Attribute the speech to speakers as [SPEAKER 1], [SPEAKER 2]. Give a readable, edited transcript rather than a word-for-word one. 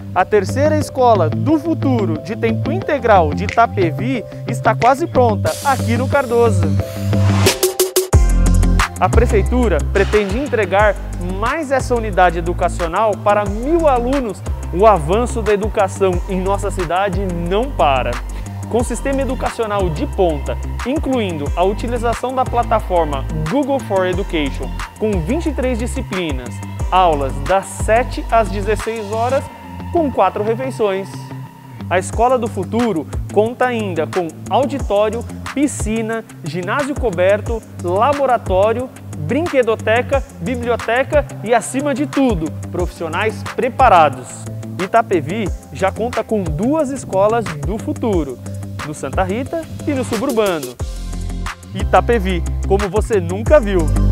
[SPEAKER 1] A terceira escola do futuro de tempo integral de Itapevi está quase pronta aqui no Cardoso. A Prefeitura pretende entregar mais essa unidade educacional para 1.000 alunos. O avanço da educação em nossa cidade não para. Com sistema educacional de ponta, incluindo a utilização da plataforma Google for Education, com 23 disciplinas, aulas das 7 às 16 horas, com 4 refeições. A Escola do Futuro conta ainda com auditório, piscina, ginásio coberto, laboratório, brinquedoteca, biblioteca e, acima de tudo, profissionais preparados. Itapevi já conta com 2 escolas do futuro, no Santa Rita e no suburbano. Itapevi, como você nunca viu!